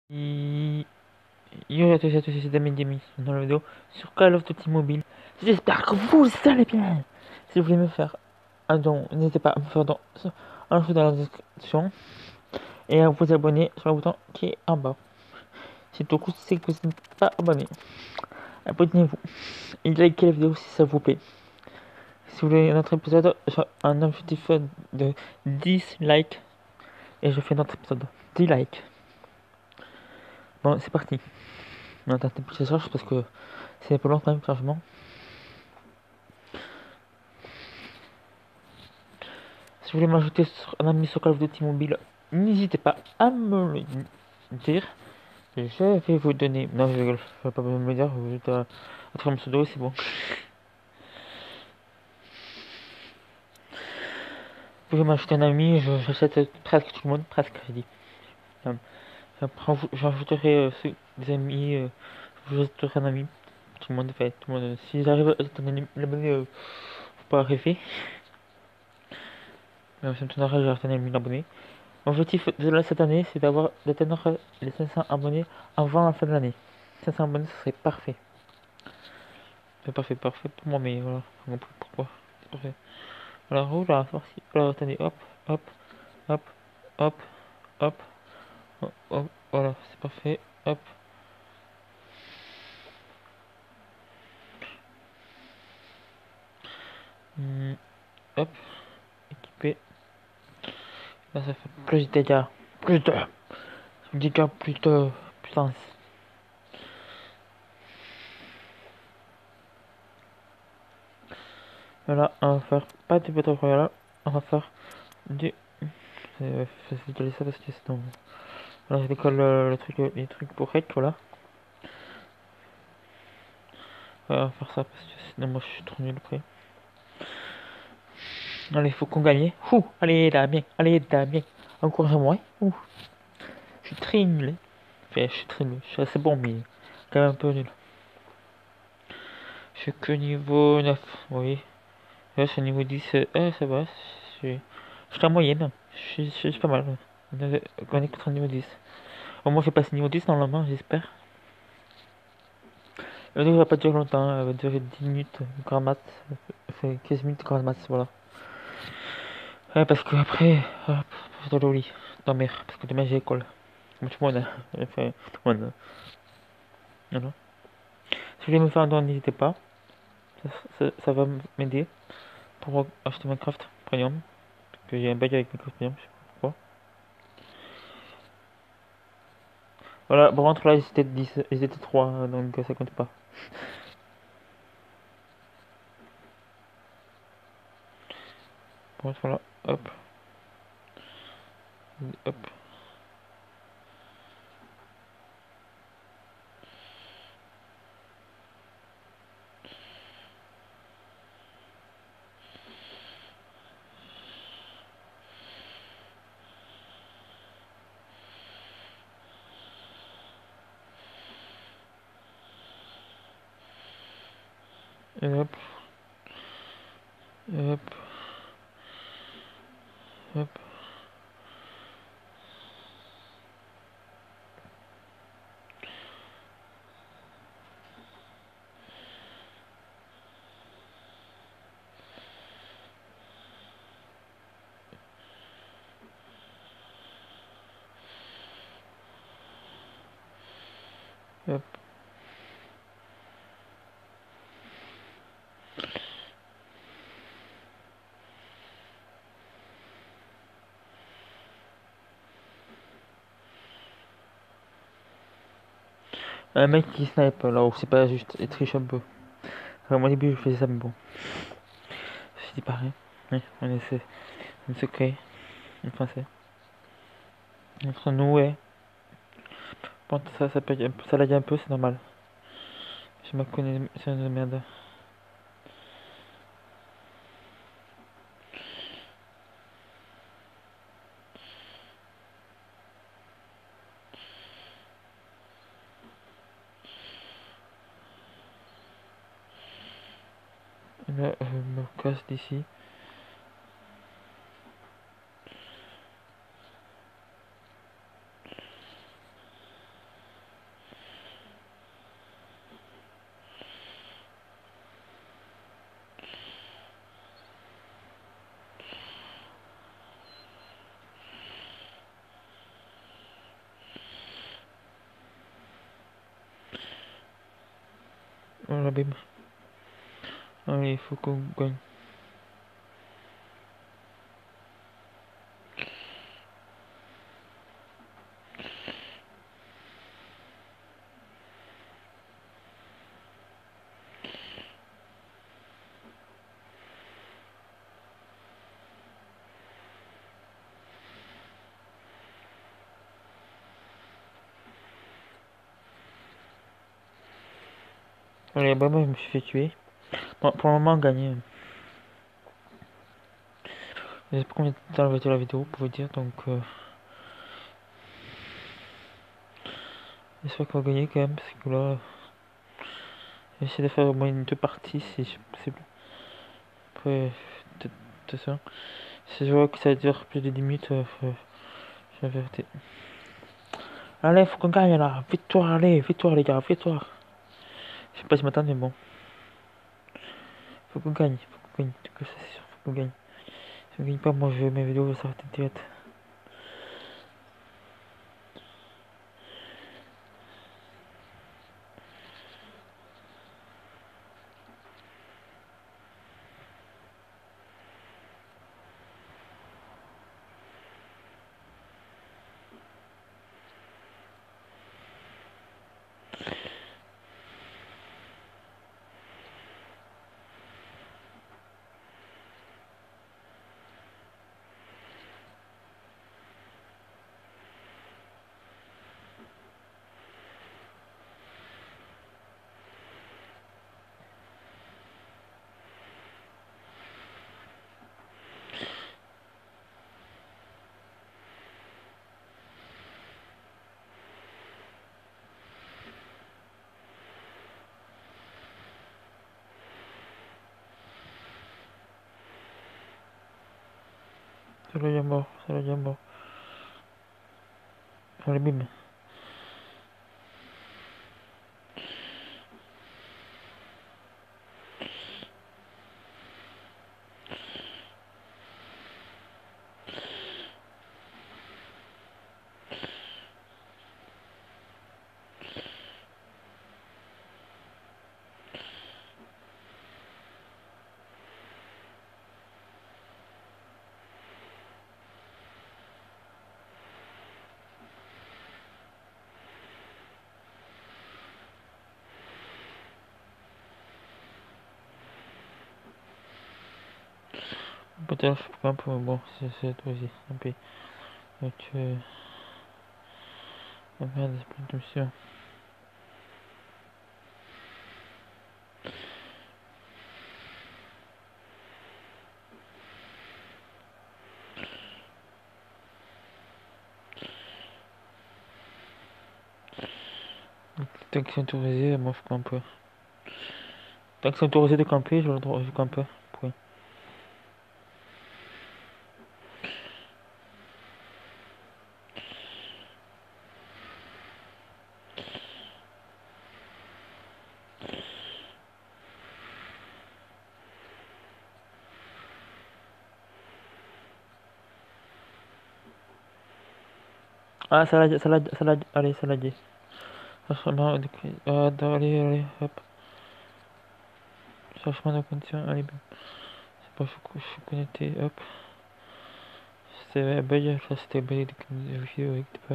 Yo à tous et à tous, c'est Damien Demi dans la vidéo sur Call of Duty Mobile. J'espère que vous allez bien. Si vous voulez me faire un don, n'hésitez pas à me faire un don en dessous dans la description et à vous abonner sur le bouton qui est en bas. C'est au coup c'est que vous n'êtes pas abonné. Abonnez-vous et likez la vidéo si ça vous plaît. Si vous voulez un autre épisode, j'ai un objectif de 10 likes et je fais un autre épisode. 10 likes. Bon, c'est parti. On attend un petit charge parce que c'est pas long quand même, chargement. Si vous voulez m'ajouter un ami sur Call of Duty Mobile, n'hésitez pas à me le dire. Je vais vous donner. Non, je rigole, je vais pas me le dire, vous êtes à mon pseudo, c'est bon. Vous pouvez m'ajouter un ami, j'achète presque tout le monde, presque, j'ai dit. Après, j'ajouterai des amis, je vous ajouterai un ami. Tout le monde, fait, tout le monde. Si j'arrive à l'abonner, faut pas rêver. Mais ça me donnera, j'ai un ami abonné. L'objectif de cette année, c'est d'atteindre les 500 abonnés avant la fin de l'année. 500 abonnés, ce serait parfait. C'est parfait, parfait pour moi, mais voilà, je comprends pourquoi. C'est parfait. Alors, oula, sorti. Alors, attendez, hop, hop, hop, hop, hop, hop, hop, voilà, c'est parfait, hop. Hop, équipé. Là, ça fait plus de dégâts. Plus de dégâts, plus de puissance. Voilà, on va faire pas de Battle Royale, on va faire du. Faciliter ça parce que sinon. Alors, je décolle les trucs pour hack, voilà. On va faire ça parce que sinon, moi, je suis trop nul près. Allez, faut qu'on gagne. Ouh, allez, Damien, allez, Damien. Encore un moi. Ouh, je suis très nul. Enfin, je suis très nul. Je suis assez bon, mais quand même un peu nul. Je suis que niveau 9, oui. Là, c'est niveau 10. Ça va. Je suis en moyenne. Je suis pas mal. On est contre niveau 10. Au moins, je vais passer niveau 10 normalement, j'espère. La vidéo va pas durer longtemps. Elle va durer 10 minutes. Grand max. Fait 15 minutes grand max, voilà. Ouais, parce que après, je dois aller au lit. Dormir. Parce que demain j'ai école. Comme tout le monde. Enfin, tout le monde. Voilà. Si vous voulez me faire un don, n'hésitez pas. Ça va m'aider pour acheter Minecraft Premium. Parce que j'ai un bug avec Minecraft Premium, je sais pas pourquoi. Voilà, par contre là ils étaient 10, ils étaient 3, donc ça compte pas. Par contre voilà, hop, hop, et hop, et hop, hop. Hop. Un mec qui snipe là où c'est pas juste, il triche un peu. Enfin, moi au début je faisais ça, mais bon. Je dis pareil. Oui, on essaie. Un secret, en français. Entre nous, ouais. Bon, ça peut être ça lag un peu, c'est normal. Je me connais, c'est une merde. Là, je me casse d'ici. Voilà, bim. Allez, il faut qu'on gagne. Allez, bah moi je me suis fait tuer. Bon, pour le moment, gagné. Je sais pas combien de temps va être la vidéo pour vous dire, donc j'espère qu'on va gagner quand même, parce que là, j'essaie de faire au moins une deux parties si possible. Après, de ça. Si je vois que ça dure plus de 10 minutes, je vais arrêter. Allez, faut qu'on gagne là, victoire, allez, victoire les gars, victoire. Je sais pas si m'attendre, mais bon. Faut qu'on gagne, faut qu'on gagne, en tout cas, ça, c'est sûr, faut qu'on gagne. Si on gagne pas, moi je vais mes vidéos vont s'arrêter direct. C'est le déjà mort, c'est le déjà mort. Allez, bim. Peut-être, je peux un peu, mais bon, c'est toi aussi, un peu. Donc, oh merde, c'est plein de missions. Tant qu'ils sont autorisés, moi je campe. Tant qu'ils sont autorisés de camper, j'ai le droit, je campe. Point. Ah, allez, ça l'a dit. Changement de, allez, allez, hop. Changement de condition, allez, bim. C'est pas, je suis connecté, hop. C'était un bug, ça c'était bug de vidéo avec pas.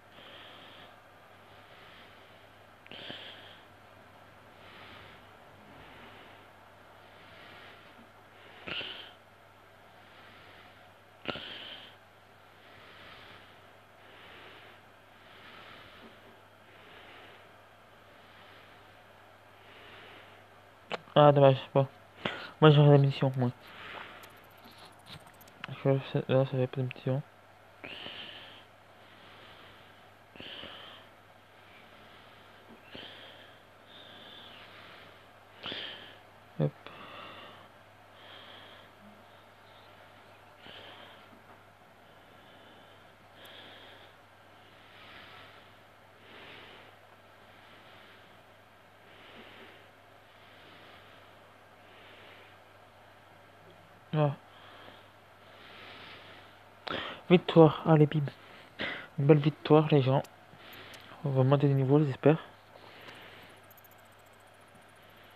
Ah, dommage, bon. Moi j'ai la mission, moi. Là, ça fait pas de mission. Hop. Ah. Victoire, allez, bim. Une belle victoire, les gens. On va monter des niveaux, j'espère.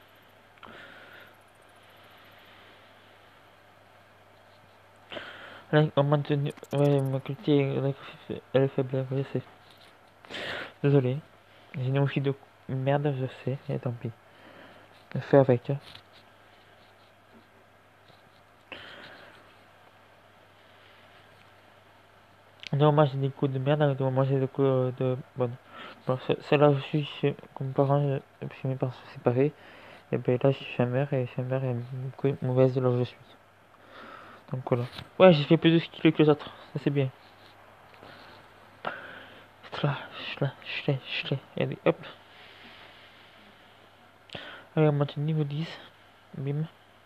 On maintenu. Ouais, ma qualité elle est faible, je sais. Désolé. J'ai une aussi de merde, je sais, et tant pis. Fais avec. Hein. Non, moi j'ai des coups de merde, moi j'ai des coups de bonne. Bon, c'est là où je suis chez, comme parent, chez mes parents sont séparés. Et ben là, je suis chez ma mère, et chez ma mère est beaucoup mauvaise de là où je suis. Donc voilà. Ouais, j'ai fait plus de ski que les autres, ça c'est bien. Là, allez, hop. Allez, on monte niveau 10. Bim.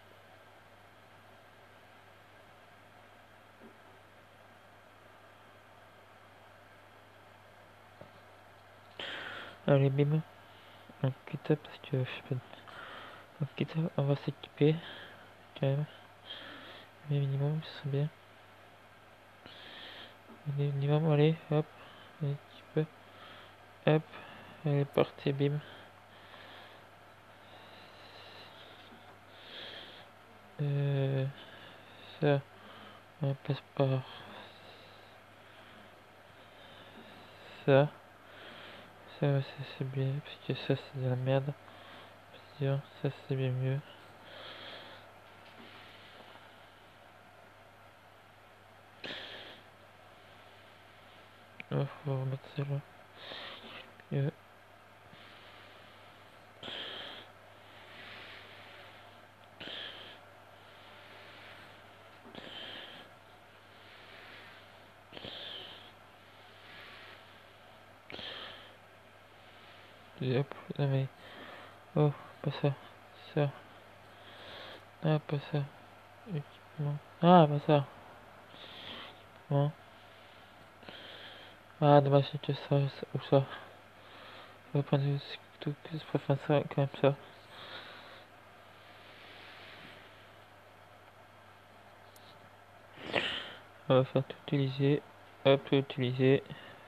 Allez, bim. On quitte parce que je sais pas. On quitte, on va s'équiper. Quand même. Mais minimum, ce serait bien. Allez, minimum, allez, hop. Un petit peu. Hop. Allez, partez, bim. Ça, on passe par ça. Ça, c'est bien, parce que ça, c'est de la merde. Ça, c'est bien mieux. Oh, faut remettre ça là. Hop, non mais. Oh, pas ça. Ça. Ah, pas ça. Équipement. Ah, pas ça. Bon. Ah, dommage, c'est que ça, ou ça. On va prendre tout, que je préfère ça, quand même ça. On va faire tout utiliser. Hop, tout utiliser.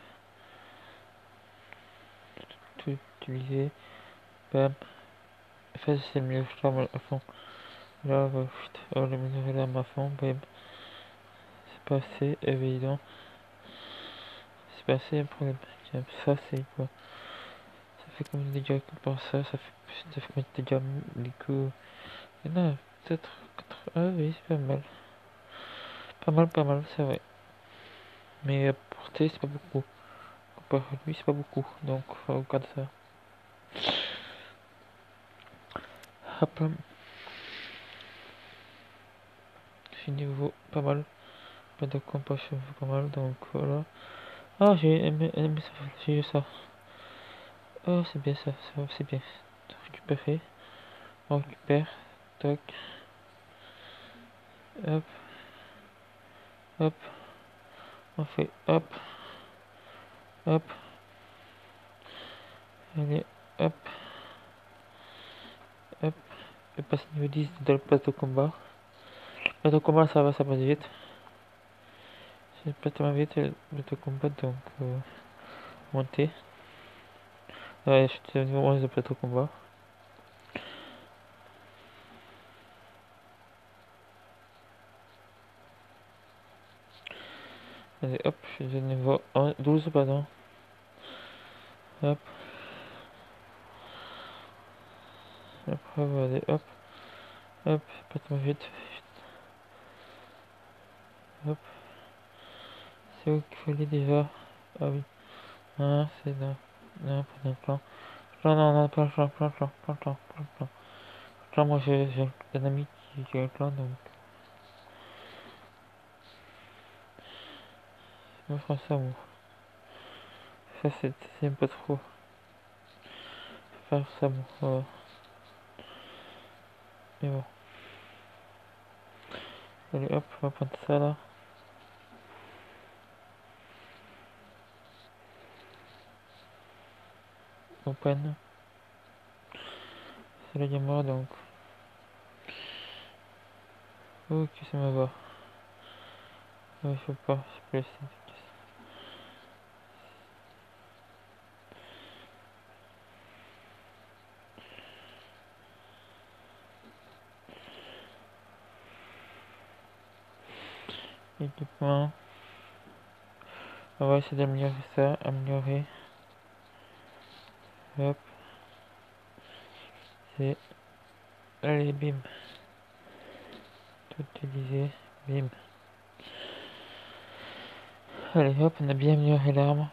Tout utiliser. Bam. Ça, c'est mieux, je ferme à fond. Là, on va le mettre là à fond. Bam. C'est pas assez évident. C'est pas assez un problème. Tiens, ça, c'est quoi? Ça fait combien de dégâts par ça? Ça fait combien de dégâts du coup? Il y en a peut-être 4. Ah oui, c'est pas mal. Pas mal, c'est vrai. Mais à portée, c'est pas beaucoup. Comparé à lui, c'est pas beaucoup. Donc, on regarde ça. Hop là. C'est niveau pas mal. Pas de compassion, pas mal. Donc, voilà. Ah, j'ai aimé ça. J'ai eu ça. Oh, c'est bien ça. C'est bien. Récupérer. On récupère. Tac. Hop. Hop. On fait hop. Hop. Allez. Hop. Hop. Je passe niveau 10 dans le plateau combat. Le plateau combat, ça va, ça passe vite. C'est pas tellement vite le plateau combat, donc monter. Ouais, je suis au niveau 11 de plateau combat. Allez, hop, je suis au niveau 12, pardon. Hop. Après, allez, hop. Hop, pas trop vite. Hop. C'est où qu'il faut aller déjà? Ah oui. Ah, c'est là. Non, pas d'un plan. Non, plan. Plan, moi j'ai un ami qui a un plan, donc je me ferai ça, moi. Ça, c'est un peu trop. Faire ça, moi. Mais bon. Allez, hop, on va prendre ça là. Open. C'est le gamer, donc. Ok, ça me va. Ouais, je peux pas, je peux laisser. équipement. On va essayer d'améliorer ça, améliorer. Hop, c'est... Allez, bim. Tout utiliser, bim. Allez, hop, on a bien amélioré l'arme.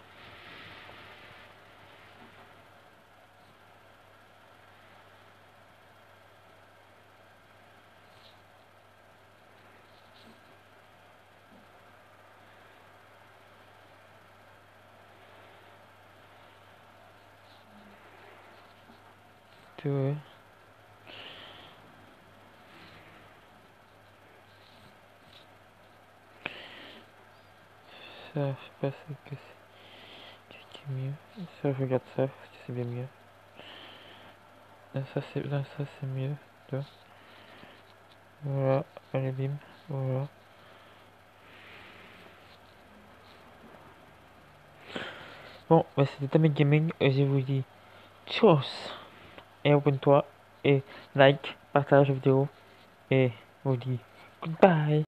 Tout, ça, je sais pas ce que c'est. Qu'est-ce qui est mieux? Ça, je regarde ça, parce que c'est bien mieux. Là, ça, c'est mieux. Là. Voilà, allez, bim. Voilà. Bon, bah, c'était Tamé Gaming, et je vous dis tchuss, et abonne-toi, et like, partage la vidéo, et je vous dis goodbye.